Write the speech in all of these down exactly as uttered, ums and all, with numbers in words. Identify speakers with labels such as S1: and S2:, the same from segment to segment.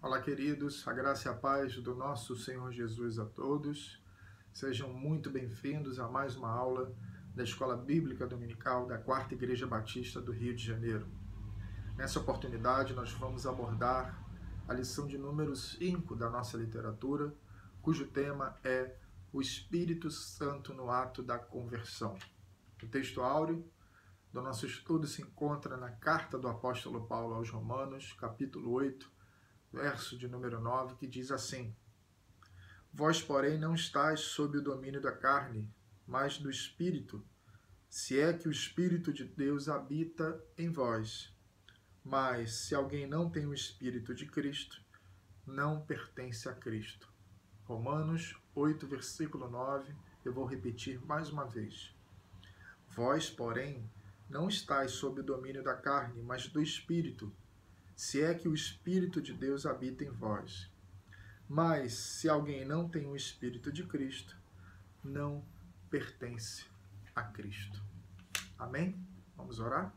S1: Olá, queridos, a graça e a paz do nosso Senhor Jesus a todos. Sejam muito bem-vindos a mais uma aula da Escola Bíblica Dominical da Quarta Igreja Batista do Rio de Janeiro. Nessa oportunidade, nós vamos abordar a lição de número cinco da nossa literatura, cujo tema é o Espírito Santo no ato da conversão. O texto áureo do nosso estudo se encontra na carta do apóstolo Paulo aos Romanos, capítulo oito, verso de número nove, que diz assim: Vós, porém, não estáis sob o domínio da carne, mas do Espírito, se é que o Espírito de Deus habita em vós. Mas, se alguém não tem o Espírito de Cristo, não pertence a Cristo. Romanos oito, versículo nove, eu vou repetir mais uma vez. Vós, porém, não estáis sob o domínio da carne, mas do Espírito, se é que o Espírito de Deus habita em vós. Mas, se alguém não tem o Espírito de Cristo, não pertence a Cristo. Amém? Vamos orar?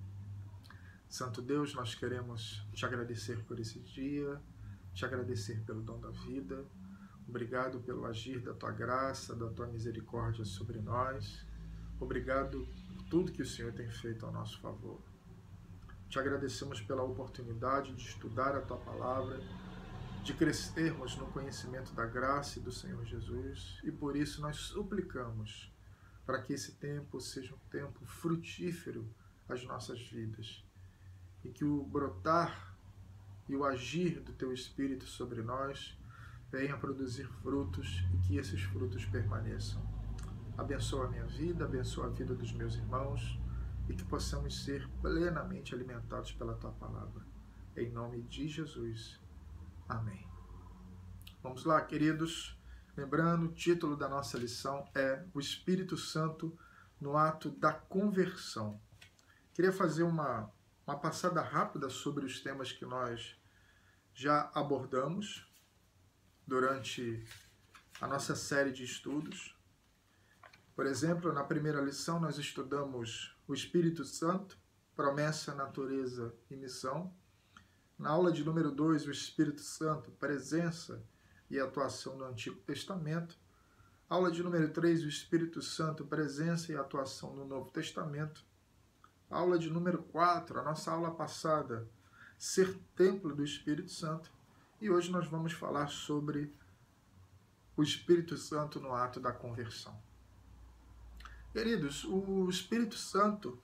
S1: Santo Deus, nós queremos te agradecer por esse dia, te agradecer pelo dom da vida. Obrigado pelo agir da tua graça, da tua misericórdia sobre nós. Obrigado por tudo que o Senhor tem feito ao nosso favor. Te agradecemos pela oportunidade de estudar a tua palavra, de crescermos no conhecimento da graça e do Senhor Jesus, e por isso nós suplicamos para que esse tempo seja um tempo frutífero às nossas vidas, e que o brotar e o agir do teu Espírito sobre nós venha produzir frutos e que esses frutos permaneçam. Abençoa a minha vida, abençoa a vida dos meus irmãos, e que possamos ser plenamente alimentados pela tua palavra. Em nome de Jesus. Amém. Vamos lá, queridos. Lembrando, o título da nossa lição é o Espírito Santo no ato da conversão. Queria fazer uma, uma passada rápida sobre os temas que nós já abordamos durante a nossa série de estudos. Por exemplo, na primeira lição nós estudamos o Espírito Santo, promessa, natureza e missão. Na aula de número dois, o Espírito Santo, presença e atuação no Antigo Testamento. Aula de número três, o Espírito Santo, presença e atuação no Novo Testamento. Aula de número quatro, a nossa aula passada, ser templo do Espírito Santo. E hoje nós vamos falar sobre o Espírito Santo no ato da conversão. Queridos, o Espírito Santo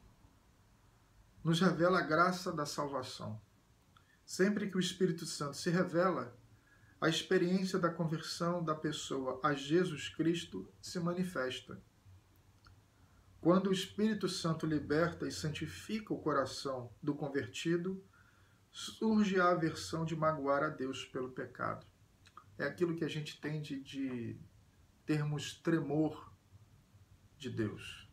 S1: nos revela a graça da salvação. Sempre que o Espírito Santo se revela, a experiência da conversão da pessoa a Jesus Cristo se manifesta. Quando o Espírito Santo liberta e santifica o coração do convertido, surge a aversão de magoar a Deus pelo pecado. É aquilo que a gente tem de, de termos tremor de Deus.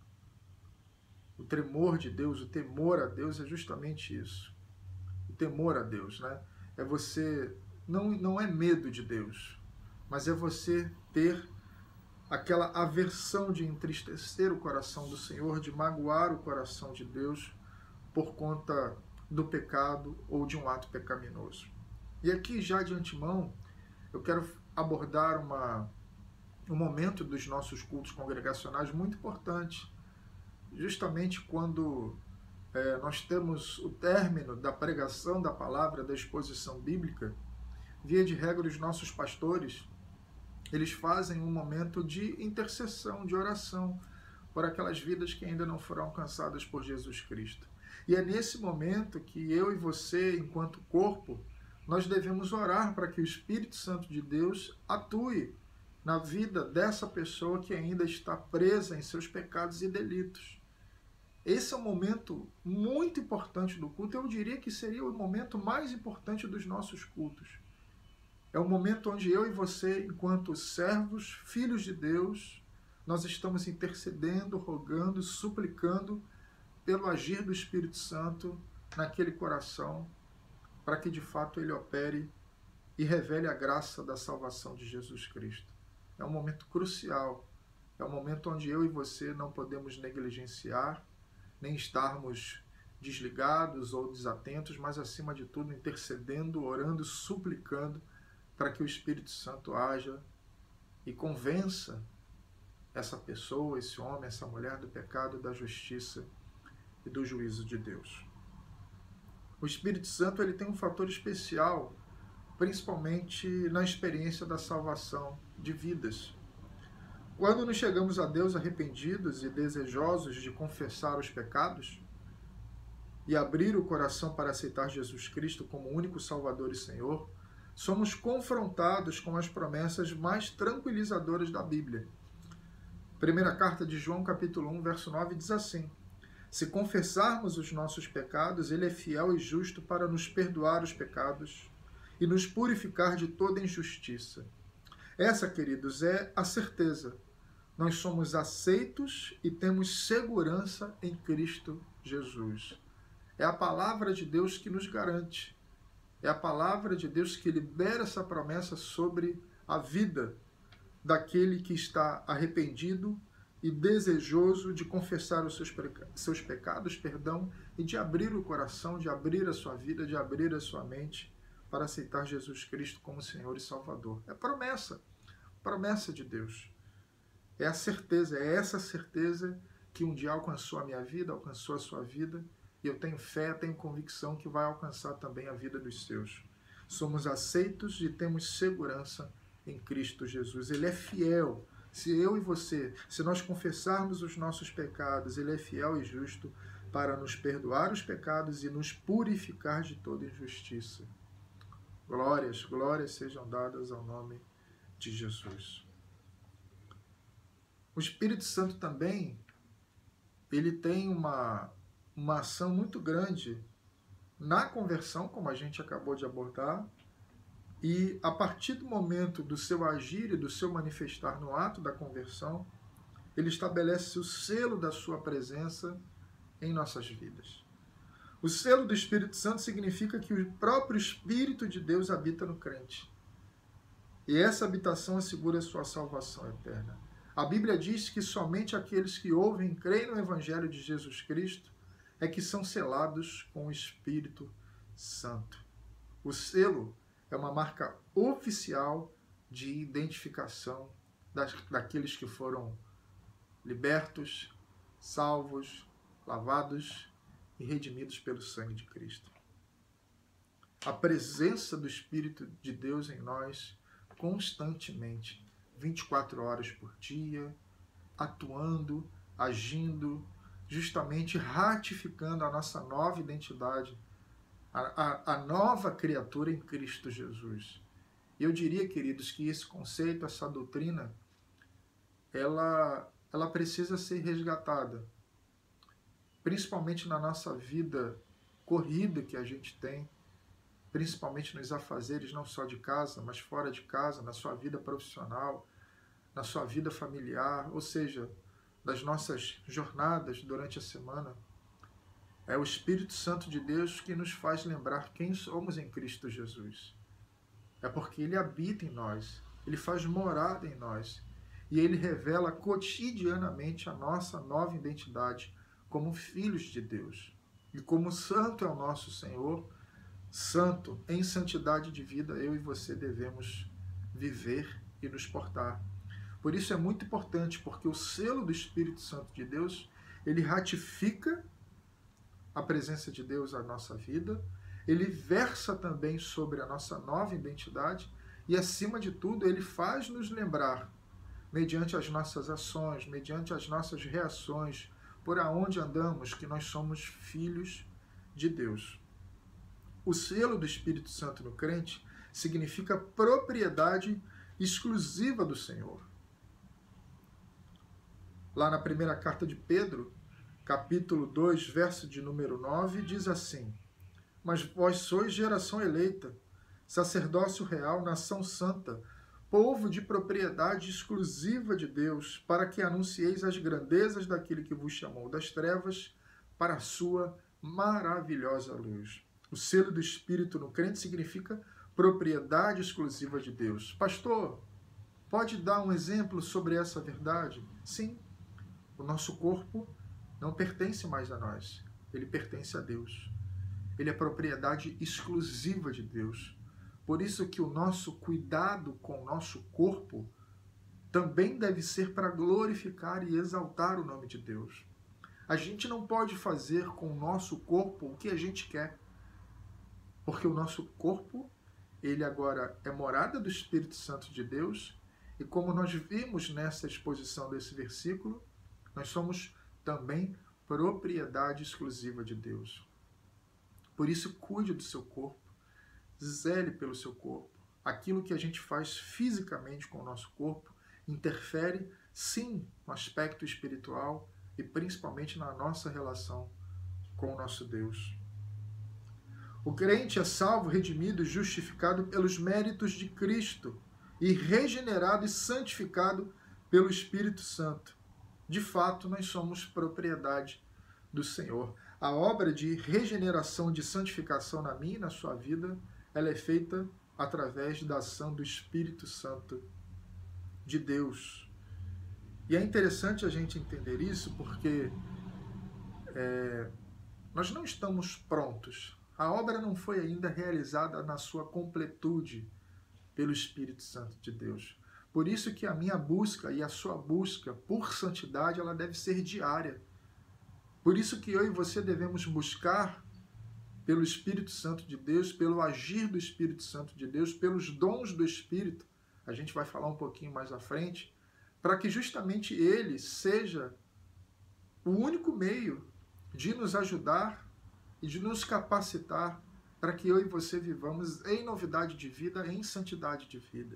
S1: O tremor de Deus, o temor a Deus é justamente isso. O temor a Deus, né? É você, não, não é medo de Deus, mas é você ter aquela aversão de entristecer o coração do Senhor, de magoar o coração de Deus por conta do pecado ou de um ato pecaminoso. E aqui, já de antemão, eu quero abordar uma um momento dos nossos cultos congregacionais muito importante, justamente quando é, nós temos o término da pregação da palavra, da exposição bíblica. Via de regra, os nossos pastores, eles fazem um momento de intercessão, de oração, por aquelas vidas que ainda não foram alcançadas por Jesus Cristo. E é nesse momento que eu e você, enquanto corpo, nós devemos orar para que o Espírito Santo de Deus atue na vida dessa pessoa que ainda está presa em seus pecados e delitos. Esse é um momento muito importante do culto. Eu diria que seria o momento mais importante dos nossos cultos. É o momento onde eu e você, enquanto servos, filhos de Deus, nós estamos intercedendo, rogando, suplicando pelo agir do Espírito Santo naquele coração, para que de fato ele opere e revele a graça da salvação de Jesus Cristo. É um momento crucial, é um momento onde eu e você não podemos negligenciar, nem estarmos desligados ou desatentos, mas acima de tudo intercedendo, orando, suplicando para que o Espírito Santo haja e convença essa pessoa, esse homem, essa mulher do pecado, da justiça e do juízo de Deus. O Espírito Santo ele tem um fator especial, principalmente na experiência da salvação de vidas. Quando nos chegamos a Deus arrependidos e desejosos de confessar os pecados e abrir o coração para aceitar Jesus Cristo como único Salvador e Senhor, somos confrontados com as promessas mais tranquilizadoras da Bíblia. Primeira carta de João, capítulo um, verso nove, diz assim: se confessarmos os nossos pecados, Ele é fiel e justo para nos perdoar os pecados e nos purificar de toda injustiça. Essa, queridos, é a certeza. Nós somos aceitos e temos segurança em Cristo Jesus. É a palavra de Deus que nos garante. É a palavra de Deus que libera essa promessa sobre a vida daquele que está arrependido e desejoso de confessar os seus, seus pecados, perdão, e de abrir o coração, de abrir a sua vida, de abrir a sua mente para aceitar Jesus Cristo como Senhor e Salvador. É promessa, promessa de Deus. É a certeza, é essa certeza que um dia alcançou a minha vida, alcançou a sua vida, e eu tenho fé, tenho convicção que vai alcançar também a vida dos seus. Somos aceitos e temos segurança em Cristo Jesus. Ele é fiel. Se eu e você, se nós confessarmos os nossos pecados, Ele é fiel e justo para nos perdoar os pecados e nos purificar de toda injustiça. Glórias, glórias sejam dadas ao nome de Jesus. O Espírito Santo também, ele tem uma, uma ação muito grande na conversão, como a gente acabou de abordar, e a partir do momento do seu agir e do seu manifestar no ato da conversão, ele estabelece o selo da sua presença em nossas vidas. O selo do Espírito Santo significa que o próprio Espírito de Deus habita no crente. E essa habitação assegura a sua salvação eterna. A Bíblia diz que somente aqueles que ouvem e creem no Evangelho de Jesus Cristo é que são selados com o Espírito Santo. O selo é uma marca oficial de identificação das, daqueles que foram libertos, salvos, lavados e redimidos pelo sangue de Cristo. A presença do Espírito de Deus em nós constantemente, vinte e quatro horas por dia, atuando, agindo, justamente ratificando a nossa nova identidade, a, a, a nova criatura em Cristo Jesus. E eu diria, queridos, que esse conceito, essa doutrina, ela, ela precisa ser resgatada, principalmente na nossa vida corrida que a gente tem, principalmente nos afazeres não só de casa, mas fora de casa, na sua vida profissional, na sua vida familiar, ou seja, das nossas jornadas durante a semana. É o Espírito Santo de Deus que nos faz lembrar quem somos em Cristo Jesus. É porque Ele habita em nós, Ele faz morada em nós, e Ele revela cotidianamente a nossa nova identidade como filhos de Deus. E como santo é o nosso Senhor, santo, em santidade de vida, eu e você devemos viver e nos portar. Por isso é muito importante, porque o selo do Espírito Santo de Deus, ele ratifica a presença de Deus na nossa vida, ele versa também sobre a nossa nova identidade e, acima de tudo, ele faz nos lembrar, mediante as nossas ações, mediante as nossas reações, por aonde andamos, que nós somos filhos de Deus. O selo do Espírito Santo no crente significa propriedade exclusiva do Senhor. Lá na primeira carta de Pedro, capítulo dois, verso de número nove, diz assim: mas vós sois geração eleita, sacerdócio real, nação santa, povo de propriedade exclusiva de Deus, para que anuncieis as grandezas daquele que vos chamou das trevas para a sua maravilhosa luz. O selo do Espírito no crente significa propriedade exclusiva de Deus. Pastor, pode dar um exemplo sobre essa verdade? Sim. O nosso corpo não pertence mais a nós. ele pertence a Deus. Ele é propriedade exclusiva de Deus. Por isso que o nosso cuidado com o nosso corpo também deve ser para glorificar e exaltar o nome de Deus. A gente não pode fazer com o nosso corpo o que a gente quer, porque o nosso corpo, ele agora é morada do Espírito Santo de Deus, e como nós vimos nessa exposição desse versículo, nós somos também propriedade exclusiva de Deus. Por isso, cuide do seu corpo, zele pelo seu corpo. Aquilo que a gente faz fisicamente com o nosso corpo interfere, sim, no aspecto espiritual e principalmente na nossa relação com o nosso Deus. O crente é salvo, redimido e justificado pelos méritos de Cristo e regenerado e santificado pelo Espírito Santo. De fato, nós somos propriedade do Senhor. A obra de regeneração, de santificação na minha e na sua vida, ela é feita através da ação do Espírito Santo de Deus. E é interessante a gente entender isso porque é, nós não estamos prontos. A obra não foi ainda realizada na sua completude pelo Espírito Santo de Deus. Por isso que a minha busca e a sua busca por santidade, ela deve ser diária. Por isso que eu e você devemos buscar pelo Espírito Santo de Deus, pelo agir do Espírito Santo de Deus, pelos dons do Espírito, a gente vai falar um pouquinho mais à frente, para que justamente ele seja o único meio de nos ajudar e de nos capacitar para que eu e você vivamos em novidade de vida, em santidade de vida.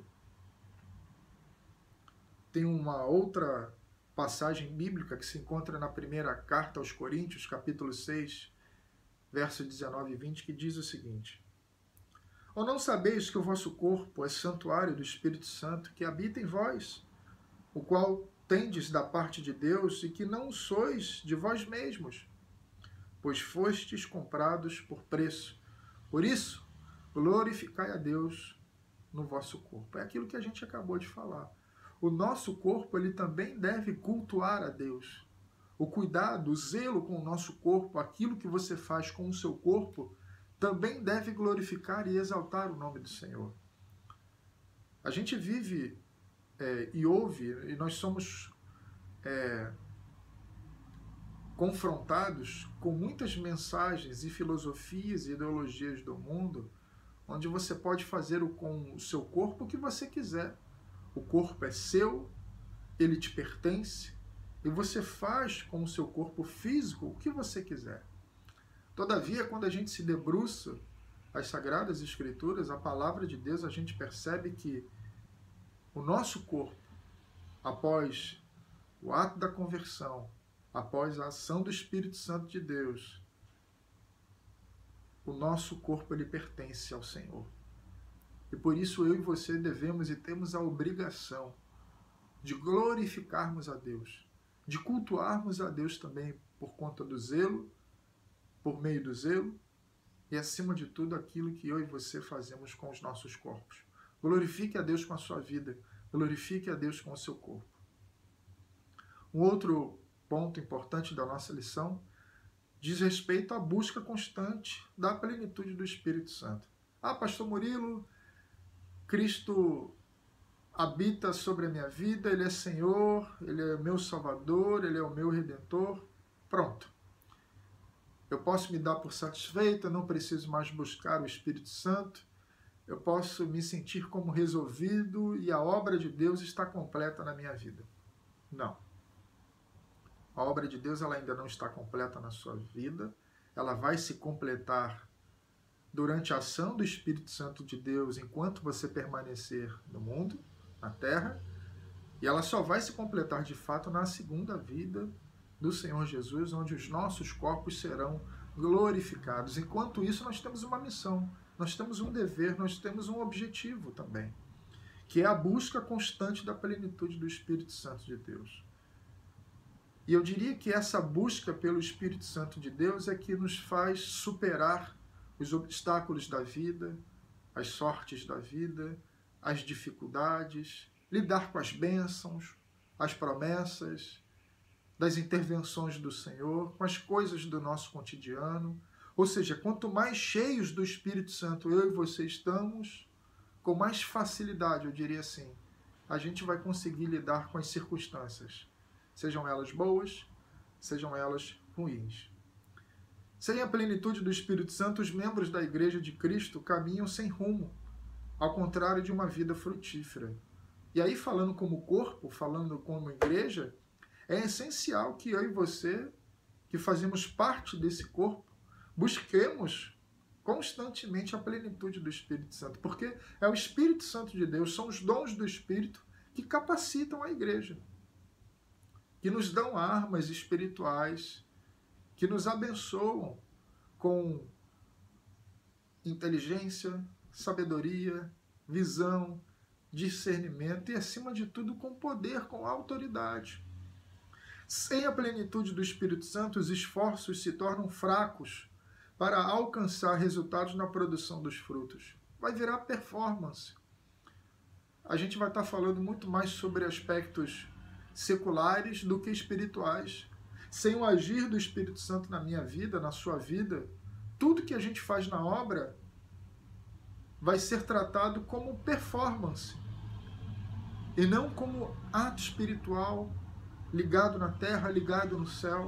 S1: Tem uma outra passagem bíblica que se encontra na primeira carta aos Coríntios, capítulo seis, verso dezenove e vinte, que diz o seguinte: Ou não sabeis que o vosso corpo é santuário do Espírito Santo que habita em vós, o qual tendes da parte de Deus e que não sois de vós mesmos, pois fostes comprados por preço. Por isso, glorificai a Deus no vosso corpo. É aquilo que a gente acabou de falar. O nosso corpo, ele também deve cultuar a Deus. O cuidado, o zelo com o nosso corpo, aquilo que você faz com o seu corpo, também deve glorificar e exaltar o nome do Senhor. A gente vive é, e ouve, e nós somos é, confrontados com muitas mensagens e filosofias e ideologias do mundo, onde você pode fazer com o seu corpo o que você quiser. O corpo é seu, ele te pertence, e você faz com o seu corpo físico o que você quiser. Todavia, quando a gente se debruça as Sagradas Escrituras, a palavra de Deus, a gente percebe que o nosso corpo, após o ato da conversão, após a ação do Espírito Santo de Deus, o nosso corpo ele pertence ao Senhor. E por isso eu e você devemos e temos a obrigação de glorificarmos a Deus, de cultuarmos a Deus também por conta do zelo, por meio do zelo, e acima de tudo aquilo que eu e você fazemos com os nossos corpos. Glorifique a Deus com a sua vida, glorifique a Deus com o seu corpo. Um outro ponto importante da nossa lição diz respeito à busca constante da plenitude do Espírito Santo. Ah, pastor Murilo, Cristo habita sobre a minha vida, Ele é Senhor, Ele é meu Salvador, Ele é o meu Redentor. Pronto. Eu posso me dar por satisfeito, eu não preciso mais buscar o Espírito Santo, eu posso me sentir como resolvido e a obra de Deus está completa na minha vida. Não. A obra de Deus ela ainda não está completa na sua vida, ela vai se completar durante a ação do Espírito Santo de Deus enquanto você permanecer no mundo, na terra, e ela só vai se completar de fato na segunda vida do Senhor Jesus, onde os nossos corpos serão glorificados. Enquanto isso, nós temos uma missão, nós temos um dever, nós temos um objetivo também, que é a busca constante da plenitude do Espírito Santo de Deus. E eu diria que essa busca pelo Espírito Santo de Deus é que nos faz superar os obstáculos da vida, as sortes da vida, as dificuldades, lidar com as bênçãos, as promessas, das intervenções do Senhor, com as coisas do nosso cotidiano. Ou seja, quanto mais cheios do Espírito Santo eu e você estamos, com mais facilidade, eu diria assim, a gente vai conseguir lidar com as circunstâncias, sejam elas boas, sejam elas ruins. Sem a plenitude do Espírito Santo, os membros da Igreja de Cristo caminham sem rumo, ao contrário de uma vida frutífera. E aí, falando como corpo, falando como igreja, é essencial que eu e você, que fazemos parte desse corpo, busquemos constantemente a plenitude do Espírito Santo, porque é o Espírito Santo de Deus, são os dons do Espírito que capacitam a igreja, que nos dão armas espirituais, que nos abençoam com inteligência, sabedoria, visão, discernimento e, acima de tudo, com poder, com autoridade. Sem a plenitude do Espírito Santo, os esforços se tornam fracos para alcançar resultados na produção dos frutos. Vai virar performance. A gente vai estar falando muito mais sobre aspectos seculares do que espirituais. Sem o agir do Espírito Santo na minha vida, na sua vida, tudo que a gente faz na obra vai ser tratado como performance e não como ato espiritual ligado na terra, ligado no céu.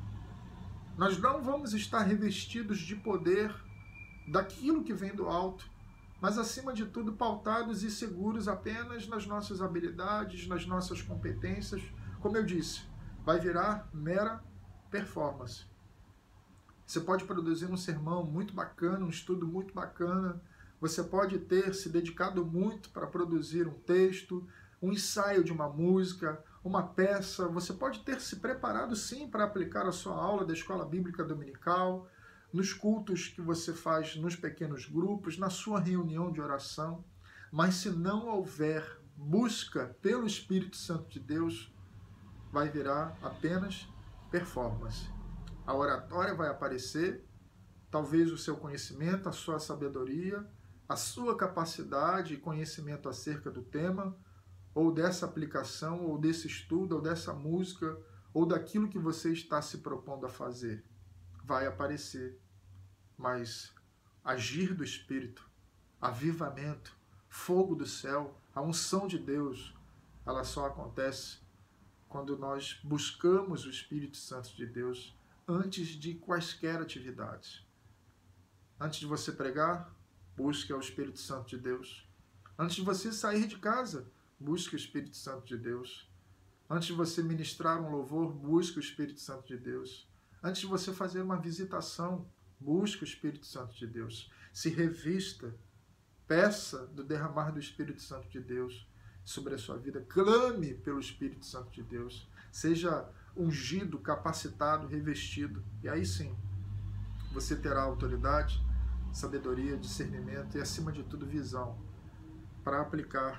S1: Nós não vamos estar revestidos de poder daquilo que vem do alto, mas, acima de tudo, pautados e seguros apenas nas nossas habilidades, nas nossas competências. Como eu disse, vai virar mera performance. Você pode produzir um sermão muito bacana, um estudo muito bacana, você pode ter se dedicado muito para produzir um texto, um ensaio de uma música, uma peça, você pode ter se preparado sim para aplicar a sua aula da escola bíblica dominical, nos cultos que você faz nos pequenos grupos, na sua reunião de oração, mas se não houver busca pelo Espírito Santo de Deus, vai virar apenas performance. A oratória vai aparecer, talvez o seu conhecimento, a sua sabedoria, a sua capacidade e conhecimento acerca do tema, ou dessa aplicação, ou desse estudo, ou dessa música, ou daquilo que você está se propondo a fazer, vai aparecer. Mas agir do Espírito, avivamento, fogo do céu, a unção de Deus, ela só acontece quando nós buscamos o Espírito Santo de Deus antes de quaisquer atividades. Antes de você pregar, busque o Espírito Santo de Deus. Antes de você sair de casa, busque o Espírito Santo de Deus. Antes de você ministrar um louvor, busque o Espírito Santo de Deus. Antes de você fazer uma visitação, busque o Espírito Santo de Deus. Se revista, peça do derramar do Espírito Santo de Deus sobre a sua vida. Clame pelo Espírito Santo de Deus. Seja ungido, capacitado, revestido. E aí sim, você terá autoridade, sabedoria, discernimento e, acima de tudo, visão para aplicar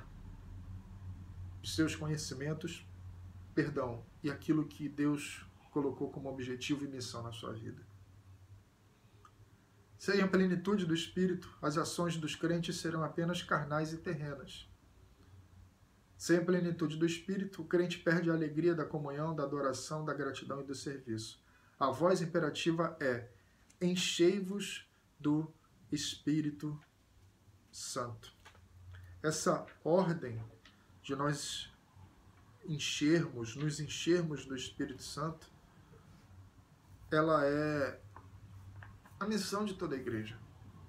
S1: os seus conhecimentos, perdão, e aquilo que Deus colocou como objetivo e missão na sua vida. Sem a plenitude do Espírito, as ações dos crentes serão apenas carnais e terrenas. Sem a plenitude do Espírito, o crente perde a alegria da comunhão, da adoração, da gratidão e do serviço. A voz imperativa é: enchei-vos do Espírito Santo. Essa ordem de nós enchermos, nos enchermos do Espírito Santo, ela é a missão de toda a igreja.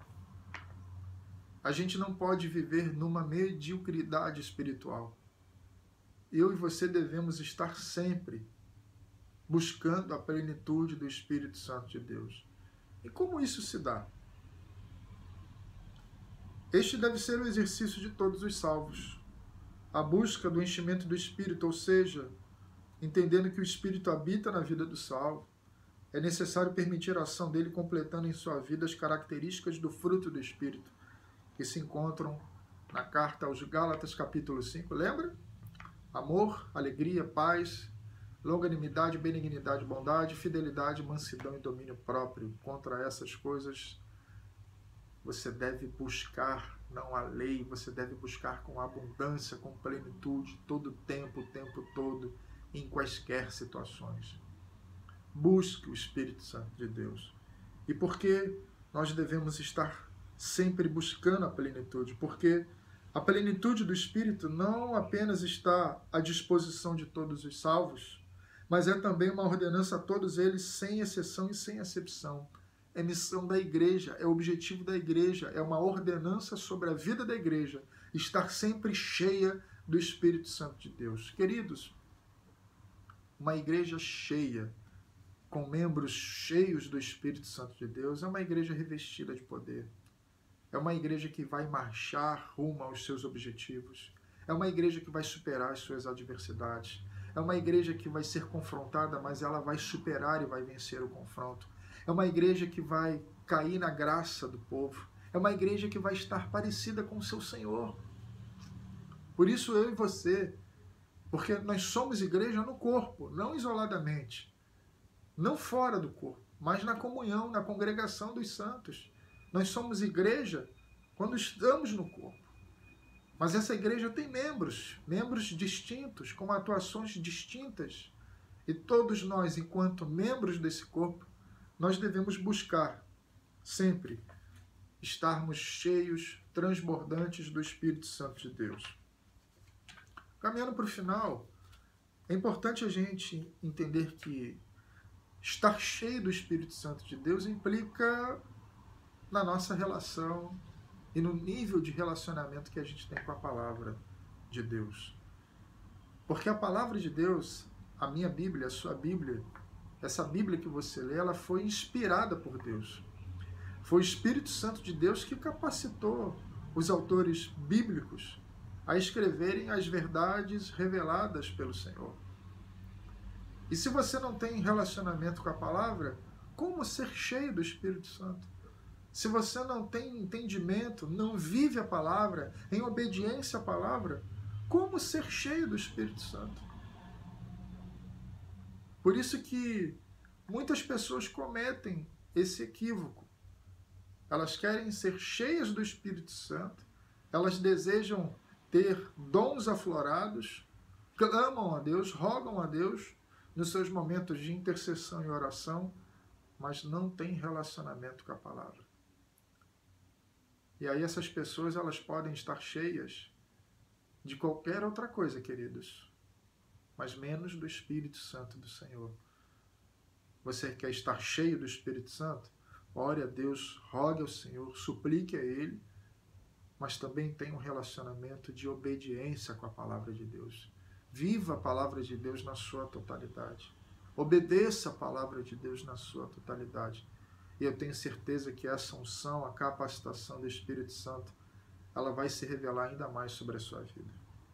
S1: A gente não pode viver numa mediocridade espiritual. Eu e você devemos estar sempre buscando a plenitude do Espírito Santo de Deus. E como isso se dá? Este deve ser o exercício de todos os salvos. A busca do enchimento do Espírito, ou seja, entendendo que o Espírito habita na vida do salvo, é necessário permitir a ação dele completando em sua vida as características do fruto do Espírito, que se encontram na carta aos Gálatas, capítulo cinco. Lembra? Amor, alegria, paz, longanimidade, benignidade, bondade, fidelidade, mansidão e domínio próprio. Contra essas coisas você deve buscar, não a lei, você deve buscar com abundância, com plenitude, todo o tempo, o tempo todo, em quaisquer situações. Busque o Espírito Santo de Deus. E por que nós devemos estar sempre buscando a plenitude? Porque a plenitude do Espírito não apenas está à disposição de todos os salvos, mas é também uma ordenança a todos eles, sem exceção e sem acepção. É missão da igreja, é objetivo da igreja, é uma ordenança sobre a vida da igreja, estar sempre cheia do Espírito Santo de Deus. Queridos, uma igreja cheia, com membros cheios do Espírito Santo de Deus, é uma igreja revestida de poder. É uma igreja que vai marchar rumo aos seus objetivos. É uma igreja que vai superar as suas adversidades. É uma igreja que vai ser confrontada, mas ela vai superar e vai vencer o confronto. É uma igreja que vai cair na graça do povo. É uma igreja que vai estar parecida com o seu Senhor. Por isso eu e você, porque nós somos igreja no corpo, não isoladamente, não fora do corpo, mas na comunhão, na congregação dos santos. Nós somos igreja quando estamos no corpo. Mas essa igreja tem membros, membros distintos, com atuações distintas. E todos nós, enquanto membros desse corpo, nós devemos buscar sempre estarmos cheios, transbordantes do Espírito Santo de Deus. Caminhando para o final, é importante a gente entender que estar cheio do Espírito Santo de Deus implica na nossa relação e no nível de relacionamento que a gente tem com a palavra de Deus. Porque a palavra de Deus, a minha Bíblia, a sua Bíblia, essa Bíblia que você lê, ela foi inspirada por Deus. Foi o Espírito Santo de Deus que capacitou os autores bíblicos a escreverem as verdades reveladas pelo Senhor. E se você não tem relacionamento com a palavra, como ser cheio do Espírito Santo? Se você não tem entendimento, não vive a palavra, em obediência à palavra, como ser cheio do Espírito Santo? Por isso que muitas pessoas cometem esse equívoco. Elas querem ser cheias do Espírito Santo, elas desejam ter dons aflorados, clamam a Deus, rogam a Deus nos seus momentos de intercessão e oração, mas não têm relacionamento com a palavra. E aí essas pessoas, elas podem estar cheias de qualquer outra coisa, queridos, mas menos do Espírito Santo do Senhor. Você quer estar cheio do Espírito Santo? Ore a Deus, rogue ao Senhor, suplique a Ele, mas também tenha um relacionamento de obediência com a palavra de Deus. Viva a palavra de Deus na sua totalidade. Obedeça a palavra de Deus na sua totalidade. E eu tenho certeza que essa unção, a capacitação do Espírito Santo, ela vai se revelar ainda mais sobre a sua vida.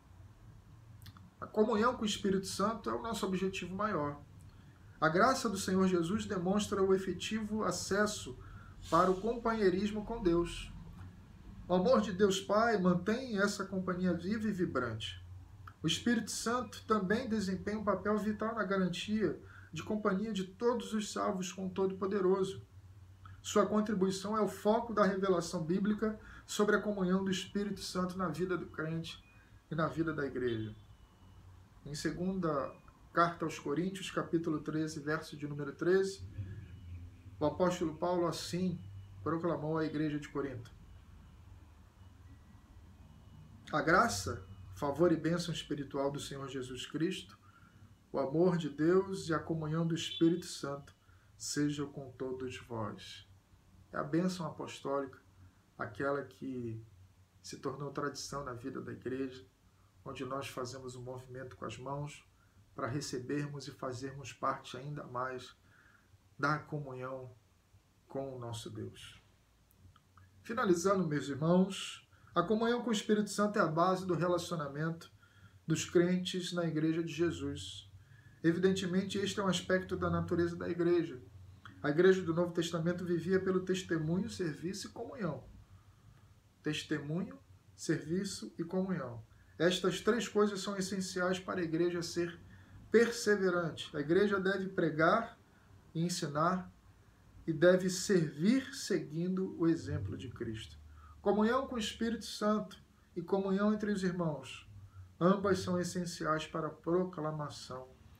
S1: A comunhão com o Espírito Santo é o nosso objetivo maior. A graça do Senhor Jesus demonstra o efetivo acesso para o companheirismo com Deus. O amor de Deus Pai mantém essa companhia viva e vibrante. O Espírito Santo também desempenha um papel vital na garantia de companhia de todos os salvos com o Todo-Poderoso. Sua contribuição é o foco da revelação bíblica sobre a comunhão do Espírito Santo na vida do crente e na vida da igreja. Em segunda carta aos Coríntios, capítulo treze, verso de número treze, o apóstolo Paulo assim proclamou à igreja de Corinto: a graça, favor e bênção espiritual do Senhor Jesus Cristo, o amor de Deus e a comunhão do Espírito Santo sejam com todos vós. É a bênção apostólica, aquela que se tornou tradição na vida da igreja, onde nós fazemos um movimento com as mãos para recebermos e fazermos parte ainda mais da comunhão com o nosso Deus. Finalizando, meus irmãos, a comunhão com o Espírito Santo é a base do relacionamento dos crentes na Igreja de Jesus. Evidentemente, este é um aspecto da natureza da igreja. A igreja do Novo Testamento vivia pelo testemunho, serviço e comunhão. Testemunho, serviço e comunhão. Estas três coisas são essenciais para a igreja ser perseverante. A igreja deve pregar e ensinar e deve servir seguindo o exemplo de Cristo. Comunhão com o Espírito Santo e comunhão entre os irmãos. Ambas são essenciais para a proclamação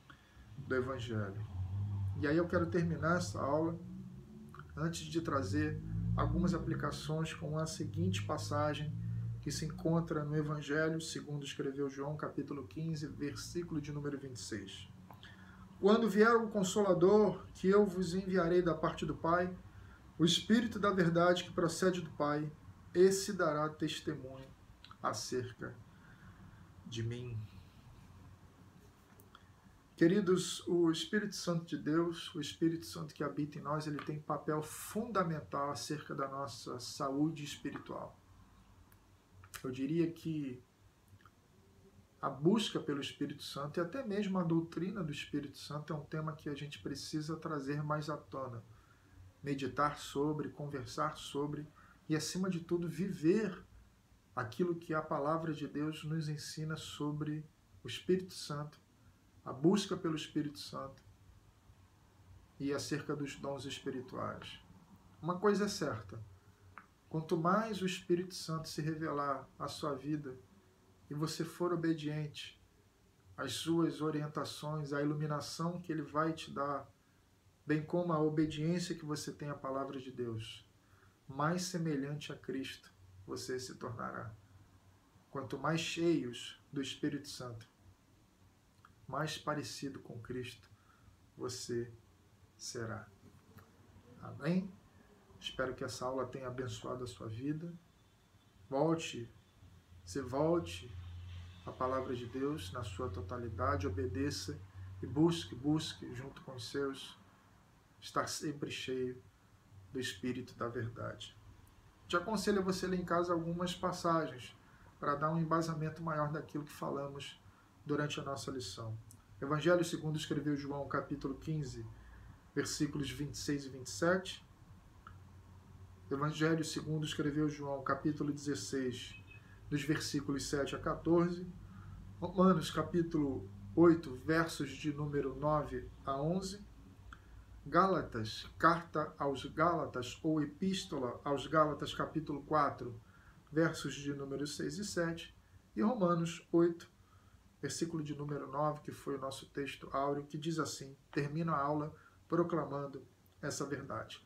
S1: do Evangelho. E aí eu quero terminar essa aula, antes de trazer algumas aplicações com a seguinte passagem que se encontra no Evangelho segundo escreveu João, capítulo quinze, versículo de número vinte e seis. Quando vier o Consolador, que eu vos enviarei da parte do Pai, o Espírito da verdade que procede do Pai, esse dará testemunho acerca de mim. Queridos, o Espírito Santo de Deus, o Espírito Santo que habita em nós, ele tem papel fundamental acerca da nossa saúde espiritual. Eu diria que a busca pelo Espírito Santo e até mesmo a doutrina do Espírito Santo é um tema que a gente precisa trazer mais à tona, meditar sobre, conversar sobre e, acima de tudo, viver aquilo que a palavra de Deus nos ensina sobre o Espírito Santo, a busca pelo Espírito Santo e acerca dos dons espirituais. Uma coisa é certa, quanto mais o Espírito Santo se revelar à sua vida e você for obediente às suas orientações, à iluminação que ele vai te dar, bem como a obediência que você tem à palavra de Deus, mais semelhante a Cristo você se tornará. Quanto mais cheios do Espírito Santo, mais parecido com Cristo você será. Amém? Espero que essa aula tenha abençoado a sua vida. Volte, se volte à palavra de Deus na sua totalidade, obedeça e busque, busque junto com os seus, estar sempre cheio do Espírito da verdade. Te aconselho a você ler em casa algumas passagens para dar um embasamento maior daquilo que falamos durante a nossa lição. Evangelho segundo escreveu João, capítulo quinze, versículos vinte e seis e vinte e sete. Evangelho segundo escreveu João, capítulo dezesseis, dos versículos sete a quatorze. Romanos, capítulo oito, versos de número nove a onze. Gálatas, carta aos Gálatas, ou epístola aos Gálatas, capítulo quatro, versos de número seis e sete. E Romanos oito, versículo de número nove, que foi o nosso texto áureo, que diz assim, termina a aula proclamando essa verdade.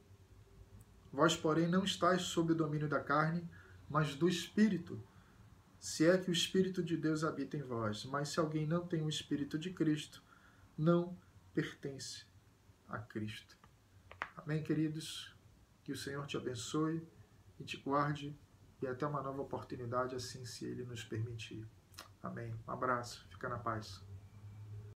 S1: Vós, porém, não estáis sob o domínio da carne, mas do Espírito, se é que o Espírito de Deus habita em vós. Mas se alguém não tem o Espírito de Cristo, não pertence a Cristo. Amém, queridos? Que o Senhor te abençoe e te guarde, e até uma nova oportunidade, assim se Ele nos permitir. Amém. Um abraço. Fica na paz.